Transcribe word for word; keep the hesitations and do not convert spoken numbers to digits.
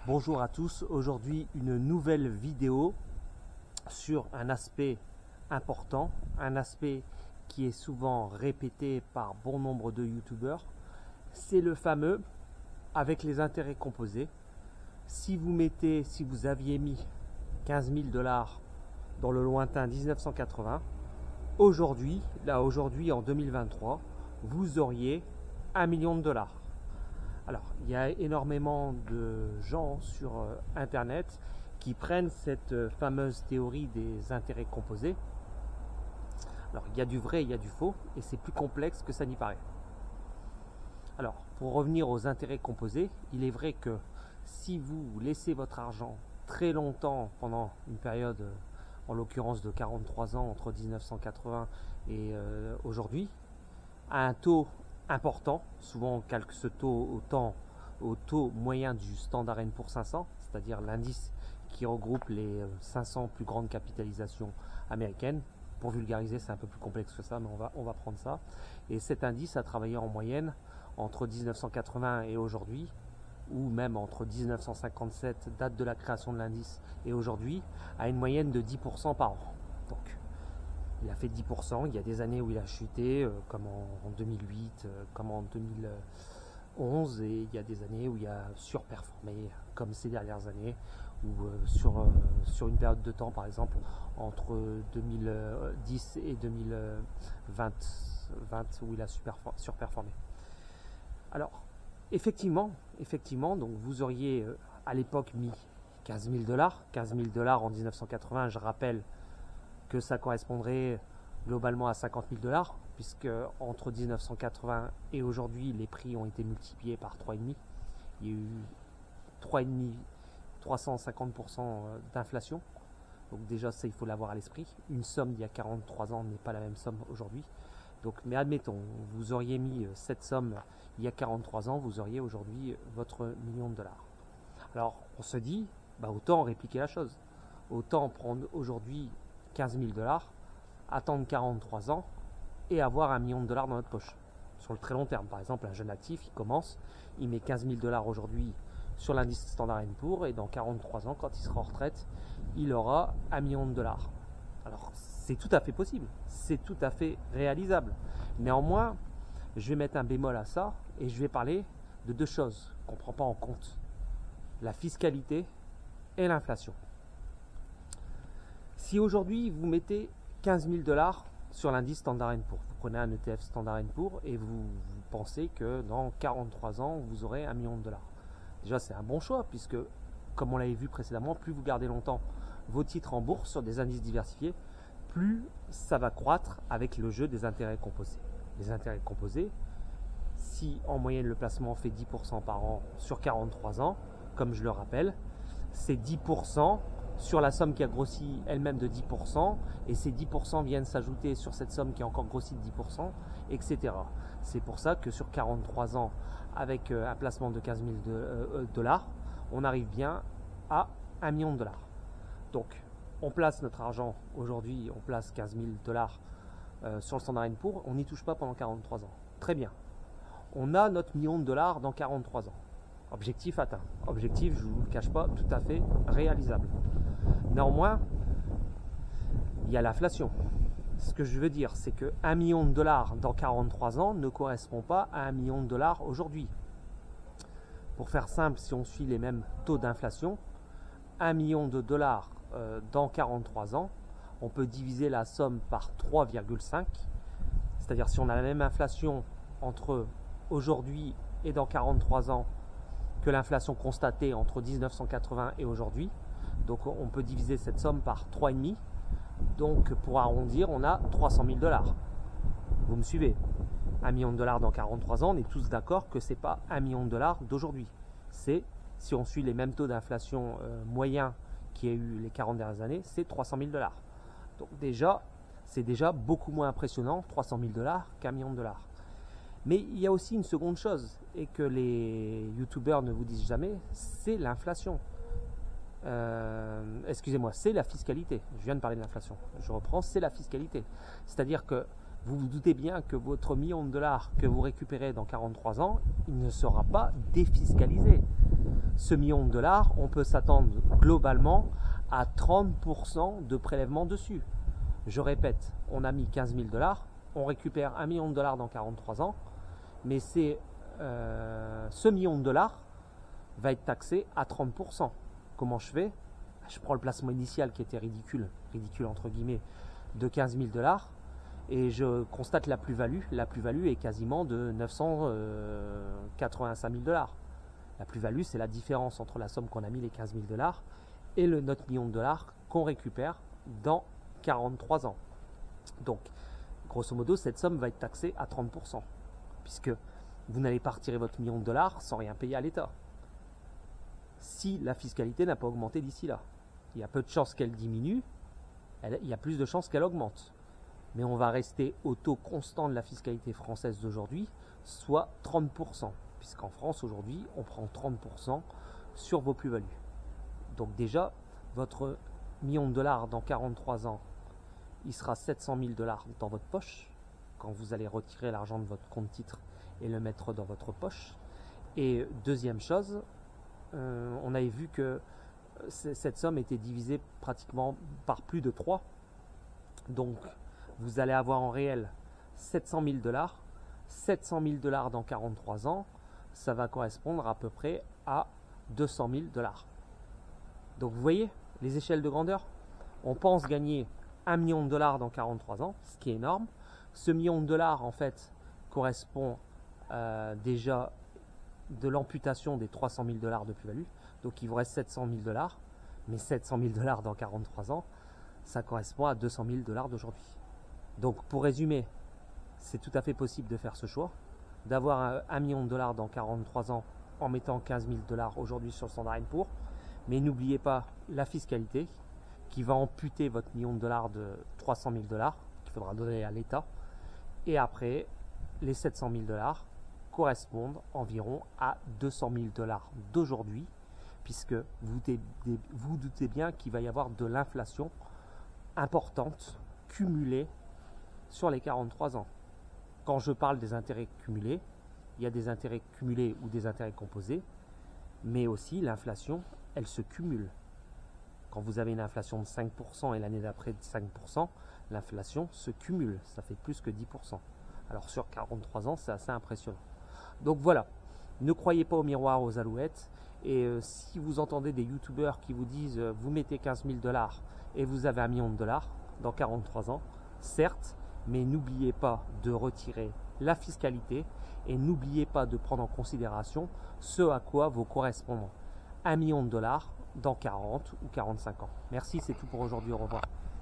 Bonjour à tous, aujourd'hui une nouvelle vidéo sur un aspect important, un aspect qui est souvent répété par bon nombre de youtubeurs, c'est le fameux avec les intérêts composés. Si vous mettez, si vous aviez mis quinze mille dollars dans le lointain mille neuf cent quatre-vingts, aujourd'hui, là aujourd'hui en deux mille vingt-trois, vous auriez un million de dollars. Alors, il y a énormément de gens sur euh, Internet qui prennent cette euh, fameuse théorie des intérêts composés. Alors, il y a du vrai, il y a du faux, et c'est plus complexe que ça n'y paraît. Alors, pour revenir aux intérêts composés, il est vrai que si vous laissez votre argent très longtemps pendant une période, euh, en l'occurrence de quarante-trois ans, entre mille neuf cent quatre-vingts et euh, aujourd'hui, à un taux important, souvent on calque ce taux au, temps, au taux moyen du Standard and Poor's cinq cents, c'est-à-dire l'indice qui regroupe les cinq cents plus grandes capitalisations américaines. Pour vulgariser, c'est un peu plus complexe que ça, mais on va, on va prendre ça. Et cet indice a travaillé en moyenne entre mille neuf cent quatre-vingts et aujourd'hui, ou même entre mille neuf cent cinquante-sept, date de la création de l'indice, et aujourd'hui, à une moyenne de dix pour cent par an. Donc, il a fait dix pour cent, il y a des années où il a chuté, euh, comme en, en deux mille huit, euh, comme en deux mille onze, et il y a des années où il a surperformé, comme ces dernières années, ou euh, sur, euh, sur une période de temps, par exemple, entre deux mille dix et deux mille vingt, où il a surperformé. Alors, effectivement, effectivement, donc vous auriez euh, à l'époque mis quinze mille dollars, quinze mille dollars en mille neuf cent quatre-vingts, je rappelle que ça correspondrait globalement à cinquante mille dollars, puisque entre mille neuf cent quatre-vingts et aujourd'hui, les prix ont été multipliés par trois virgule cinq. Il y a eu trois virgule cinq, trois cent cinquante pour cent d'inflation. Donc déjà, ça, il faut l'avoir à l'esprit. Une somme d'il y a quarante-trois ans n'est pas la même somme aujourd'hui. Donc, mais admettons, vous auriez mis cette somme il y a quarante-trois ans, vous auriez aujourd'hui votre million de dollars. Alors, on se dit, bah, autant répliquer la chose. Autant prendre aujourd'hui quinze mille dollars, attendre quarante-trois ans et avoir un million de dollars dans notre poche. Sur le très long terme, par exemple, un jeune actif, il commence, il met quinze mille dollars aujourd'hui sur l'indice Standard and Poor's, et dans quarante-trois ans, quand il sera en retraite, il aura un million de dollars. Alors, c'est tout à fait possible, c'est tout à fait réalisable. Néanmoins, je vais mettre un bémol à ça et je vais parler de deux choses qu'on ne prend pas en compte. La fiscalité et l'inflation. Si aujourd'hui vous mettez quinze mille dollars sur l'indice Standard and Poor's, vous prenez un E T F Standard and Poor's et vous, vous pensez que dans quarante-trois ans vous aurez un million de dollars. Déjà, c'est un bon choix puisque, comme on l'avait vu précédemment, plus vous gardez longtemps vos titres en bourse sur des indices diversifiés, plus ça va croître avec le jeu des intérêts composés. Les intérêts composés, si en moyenne le placement fait dix pour cent par an sur quarante-trois ans, comme je le rappelle, c'est dix pour cent sur la somme qui a grossi elle-même de dix pour cent, et ces dix pour cent viennent s'ajouter sur cette somme qui a encore grossi de dix pour cent, et cetera. C'est pour ça que sur quarante-trois ans, avec un placement de quinze mille dollars, on arrive bien à un million de dollars. Donc, on place notre argent, aujourd'hui, on place quinze mille dollars euh, sur le Standard and Poor's, on n'y touche pas pendant quarante-trois ans. Très bien. On a notre million de dollars dans quarante-trois ans. Objectif atteint. Objectif, je ne vous le cache pas, tout à fait réalisable. Néanmoins, il y a l'inflation. Ce que je veux dire, c'est que un million de dollars dans quarante-trois ans ne correspond pas à un million de dollars aujourd'hui. Pour faire simple, si on suit les mêmes taux d'inflation, un million de dollars euh, dans quarante-trois ans, on peut diviser la somme par trois virgule cinq. C'est-à-dire si on a la même inflation entre aujourd'hui et dans quarante-trois ans, que l'inflation constatée entre mille neuf cent quatre-vingts et aujourd'hui. Donc on peut diviser cette somme par trois virgule cinq. Donc pour arrondir, on a trois cent mille dollars. Vous me suivez? un million de dollars dans quarante-trois ans, on est tous d'accord que ce n'est pas un million de dollars d'aujourd'hui. C'est, si on suit les mêmes taux d'inflation euh, moyens qu'il y a eu les quarante dernières années, c'est trois cent mille dollars. Donc déjà, c'est déjà beaucoup moins impressionnant, trois cent mille dollars, qu'un million de dollars. Mais il y a aussi une seconde chose, et que les youtubeurs ne vous disent jamais, c'est l'inflation. Euh, excusez-moi, c'est la fiscalité. Je viens de parler de l'inflation. Je reprends, c'est la fiscalité. C'est-à-dire que vous vous doutez bien que votre million de dollars que vous récupérez dans quarante-trois ans, il ne sera pas défiscalisé. ce million de dollars, on peut s'attendre globalement à trente pour cent de prélèvement dessus. Je répète, on a mis quinze mille dollars, on récupère un million de dollars dans quarante-trois ans, mais c'est euh, ce million de dollars va être taxé à trente pour cent. Comment je fais? Je prends le placement initial qui était ridicule, ridicule entre guillemets, de quinze mille dollars et je constate la plus-value. La plus-value est quasiment de neuf cent quatre-vingt-cinq mille dollars. La plus-value, c'est la différence entre la somme qu'on a mis, les quinze mille dollars, et le notre million de dollars qu'on récupère dans quarante-trois ans. Donc, grosso modo, cette somme va être taxée à trente pour cent, puisque vous n'allez pas retirer votre million de dollars sans rien payer à l'État. Si la fiscalité n'a pas augmenté d'ici là, il y a peu de chances qu'elle diminue, elle, il y a plus de chances qu'elle augmente. Mais on va rester au taux constant de la fiscalité française d'aujourd'hui, soit trente pour cent. Puisqu'en France, aujourd'hui, on prend trente pour cent sur vos plus-values. Donc déjà, votre million de dollars dans quarante-trois ans, il sera sept cent mille dollars dans votre poche, quand vous allez retirer l'argent de votre compte titre et le mettre dans votre poche. Et deuxième chose, euh, on avait vu que cette somme était divisée pratiquement par plus de trois. Donc, vous allez avoir en réel sept cent mille dollars. sept cent mille dollars dans quarante-trois ans, ça va correspondre à peu près à deux cent mille dollars. Donc vous voyez les échelles de grandeur. On pense gagner un million de dollars dans quarante-trois ans, ce qui est énorme. Ce million de dollars en fait correspond euh, déjà de l'amputation des trois cent mille dollars de plus-value. Donc il vous reste sept cent mille dollars, mais sept cent mille dollars dans quarante-trois ans, ça correspond à deux cent mille dollars d'aujourd'hui. Donc pour résumer, c'est tout à fait possible de faire ce choix, d'avoir un million de dollars dans quarante-trois ans en mettant quinze mille dollars aujourd'hui sur Standard and Poor's. Mais n'oubliez pas la fiscalité qui va amputer votre million de dollars de trois cent mille dollars qu'il faudra donner à l'État. Et après, les sept cent mille dollars correspondent environ à deux cent mille dollars d'aujourd'hui, puisque vous doutez, vous doutez bien qu'il va y avoir de l'inflation importante cumulée sur les quarante-trois ans. Quand je parle des intérêts cumulés, il y a des intérêts cumulés ou des intérêts composés, mais aussi l'inflation, elle se cumule. Quand vous avez une inflation de cinq pour cent et l'année d'après de cinq pour cent, l'inflation se cumule, ça fait plus que dix pour cent. Alors sur quarante-trois ans, c'est assez impressionnant. Donc voilà, ne croyez pas au miroir, aux alouettes, et euh, si vous entendez des youtubeurs qui vous disent euh, vous mettez quinze mille dollars et vous avez un million de dollars dans quarante-trois ans, certes, mais n'oubliez pas de retirer la fiscalité et n'oubliez pas de prendre en considération ce à quoi vous correspondent un million de dollars dans quarante ou quarante-cinq ans. Merci, c'est tout pour aujourd'hui. Au revoir.